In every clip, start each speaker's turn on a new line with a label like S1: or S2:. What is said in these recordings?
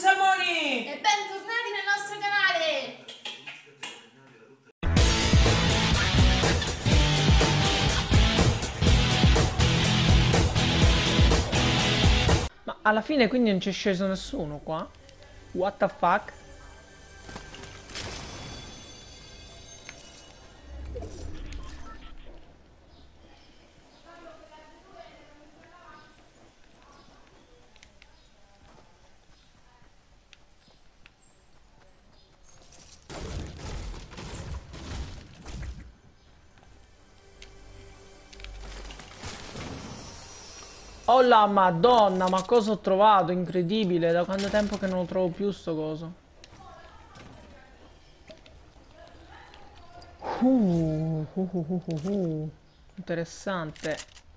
S1: Salmoni!
S2: E bentornati nel nostro canale!
S3: Ma alla fine quindi non c'è sceso nessuno qua? What the fuck? Oh la madonna, ma cosa ho trovato? Incredibile, da quanto tempo che non lo trovo più sto coso. Interessante.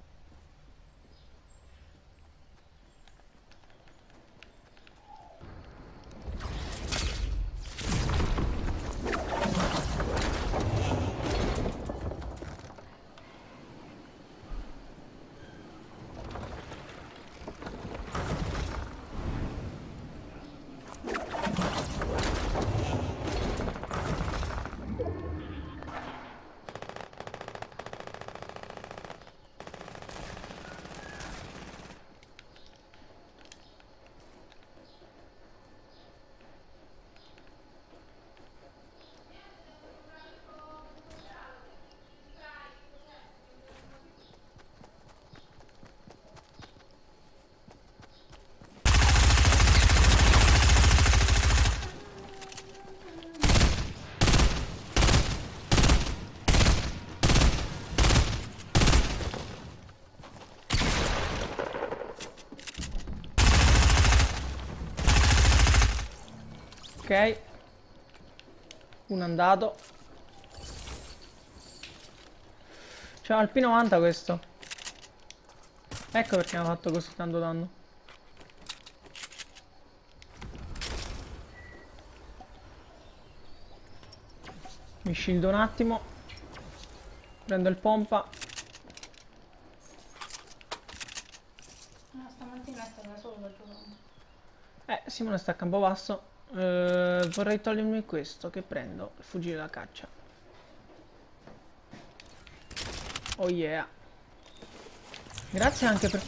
S3: Ok. Uno andato. C'è il P90 questo. Ecco perché mi ha fatto così tanto danno. Mi shieldo un attimo. Prendo il pompa.
S2: No, stamattina è stata solo per giocare.
S3: Simone sta a Campobasso. Vorrei togliermi questo. Che prendo? Il fucile da caccia. Oh yeah. Grazie anche per...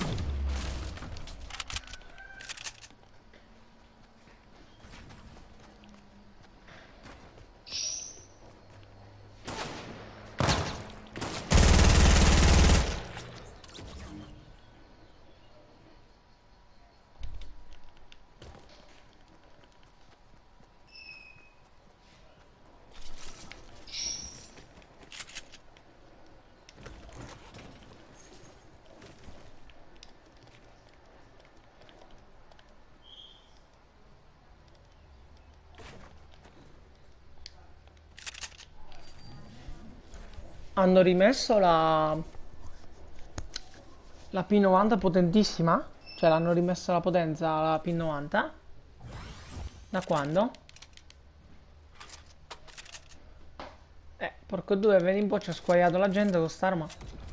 S3: Hanno rimesso la P90 potentissima? Cioè l'hanno rimessa la potenza alla P90? Da quando? Porco due, vedi un po' ci ha squagliato la gente con st'arma.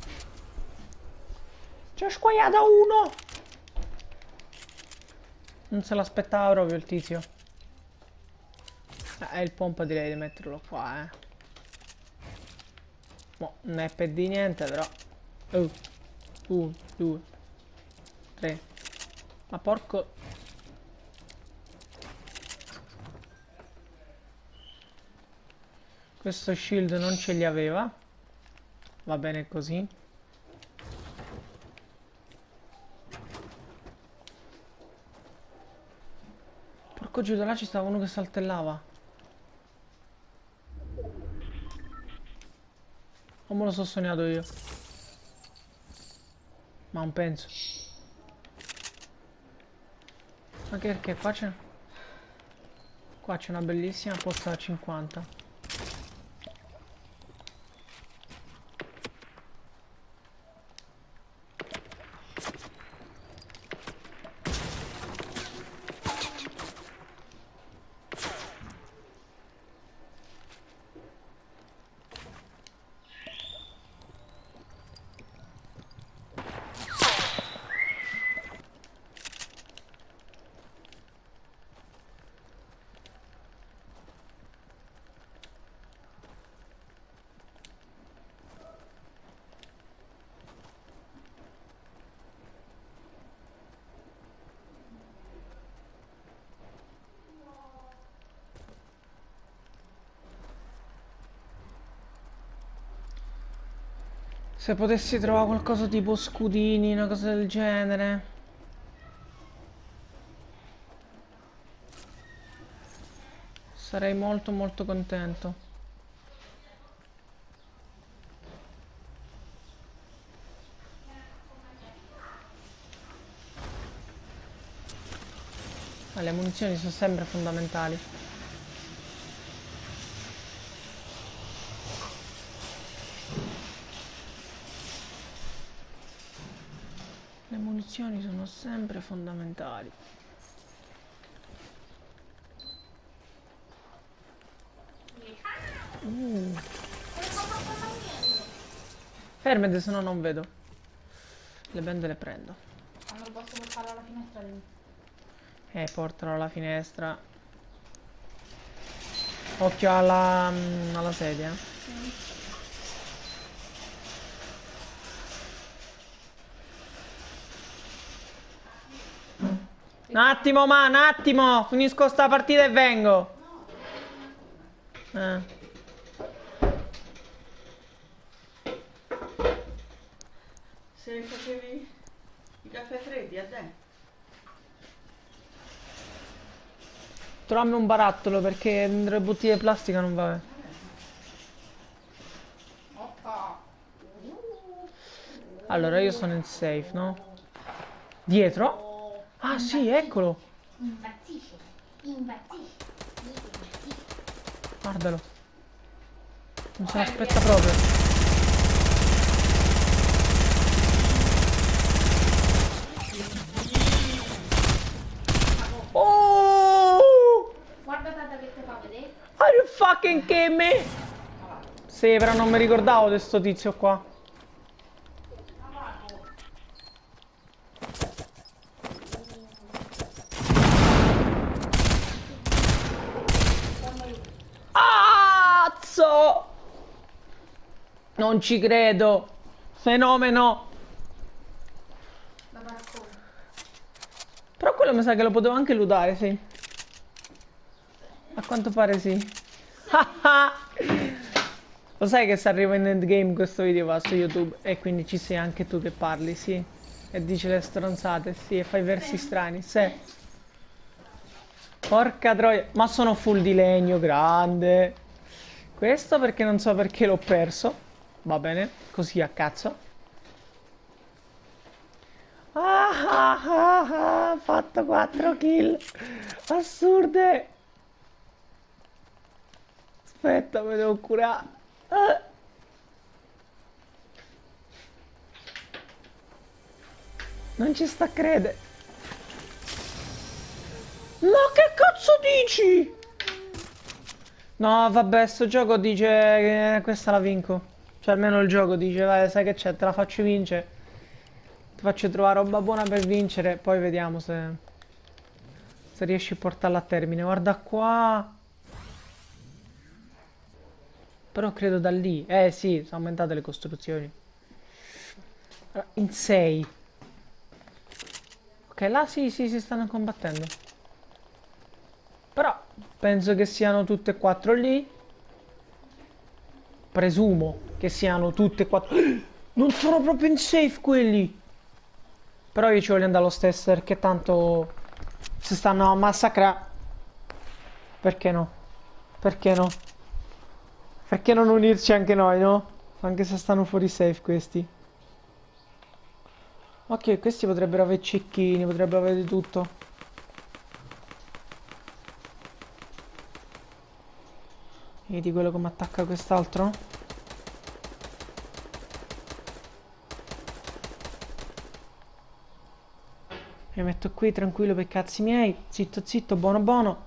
S3: Ci ha squagliato uno! Non se l'aspettava proprio il tizio. Il pompa direi di metterlo qua, Mo, non è per di niente però. 1, 2, 3. Ma porco... Questo shield non ce li aveva. Va bene così. Porco giuda, là ci stava uno che saltellava. O me lo so sognato io? Ma non penso. Ma che perché qua c'è... Qua c'è una bellissima posta da 50. Se potessi trovare qualcosa tipo scudini, una cosa del genere. Sarei molto molto contento. Le munizioni sono sempre fondamentali. Le munizioni sono sempre fondamentali. Fermate, se no non vedo. Le bende le prendo.
S2: Quando posso portarlo alla finestra lì.
S3: Portalo alla finestra. Occhio alla sedia. Un attimo, ma un attimo! Finisco sta partita e vengo.
S1: Se facevi i caffè freddi a te.
S3: Trovami un barattolo perché dentro le bottiglie di plastica non va. Allora io sono in safe, no? Dietro? Ah sì, eccolo!
S2: Impazzisce. Impazzisce.
S3: Guardalo. Non se l'aspetta proprio. Oh!
S2: Guarda tata che ti fa vedere.
S3: Are you fucking kidding me? Sì, però non mi ricordavo di sto tizio qua. Cazzo! Non ci credo. Fenomeno.
S2: Da balcone.
S3: Però quello mi sa che lo potevo anche lootare, sì. A quanto pare sì. Lo sai che se arriva in endgame questo video va su YouTube e quindi ci sei anche tu che parli, sì. E dici le stronzate, sì, e fai versi strani, sì. Porca troia, ma sono full di legno, grande. Questo perché non so perché l'ho perso. Va bene, così a cazzo. Fatto 4 kill. Assurde. Aspetta, mi devo curare. Non ci sta a credere. Ma che cazzo dici? No, vabbè, sto gioco dice che questa la vinco. Cioè, almeno il gioco dice, vai, sai che c'è, te la faccio vincere. Ti faccio trovare roba buona per vincere, poi vediamo se riesci a portarla a termine. Guarda qua. Però credo da lì. Sì, sono aumentate le costruzioni. In 6. Ok, là sì, sì, si stanno combattendo. Però penso che siano tutte e 4 lì. Presumo che siano tutte e 4. Non sono proprio in safe quelli. Però io ci voglio andare lo stesso perché tanto si stanno a massacrare. Perché no? Perché no? Perché non unirci anche noi, no? Anche se stanno fuori safe questi. Ok, questi potrebbero avere cecchini, potrebbero avere di tutto. Vedi quello come attacca quest'altro? Mi metto qui tranquillo per i cazzi miei. Zitto zitto, buono buono.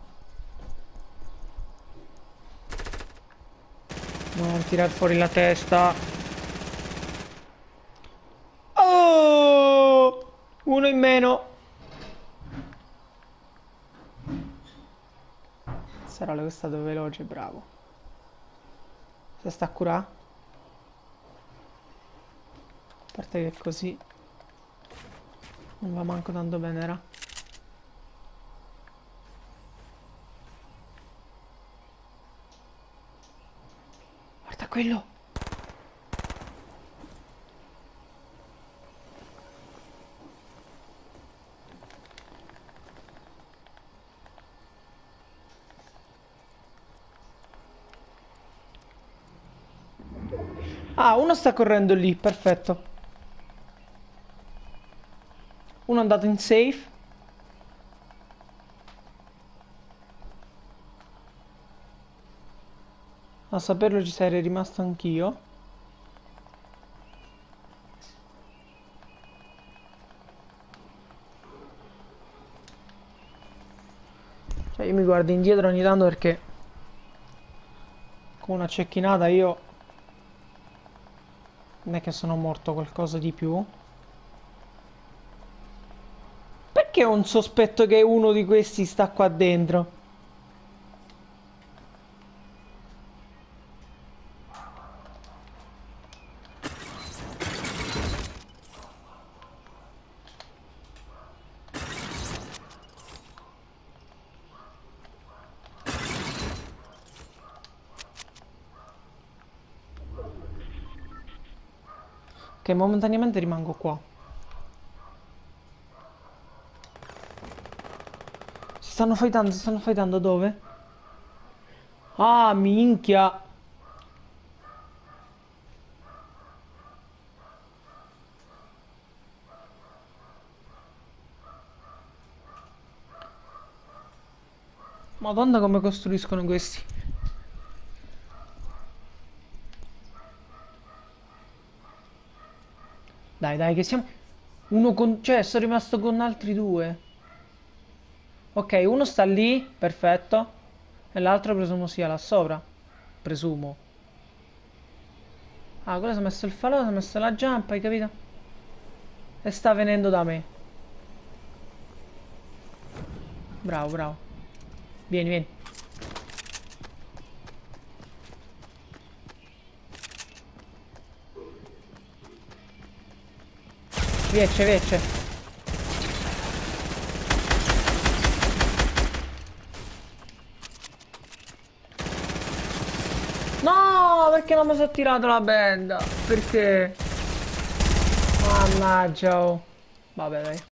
S3: Non tirar fuori la testa. Oh! Uno in meno. Sarà che è stato veloce, bravo. Se sta a curare. A parte che così non va manco tanto bene, era. Guarda quello. Ah, uno sta correndo lì, perfetto. Uno è andato in safe. A saperlo ci sarei rimasto anch'io. Cioè io mi guardo indietro ogni tanto perché con una cecchinata io non è che sono morto qualcosa di più. Perché ho un sospetto che uno di questi sta qua dentro? Che momentaneamente rimango qua. Si stanno fightando dove? Ah, minchia. Madonna come costruiscono questi. Dai, dai, che siamo... Uno con... Cioè, sono rimasto con altri due. Ok, uno sta lì, perfetto. E l'altro presumo sia là sopra. Presumo. Ah, quello si è messo il falò, si è messo la jump, hai capito? E sta venendo da me. Bravo, bravo. Vieni, vieni. Viecce, viecce. No, perché non mi sono tirato la benda? Perché? Mannaggia, oh. Vabbè, dai.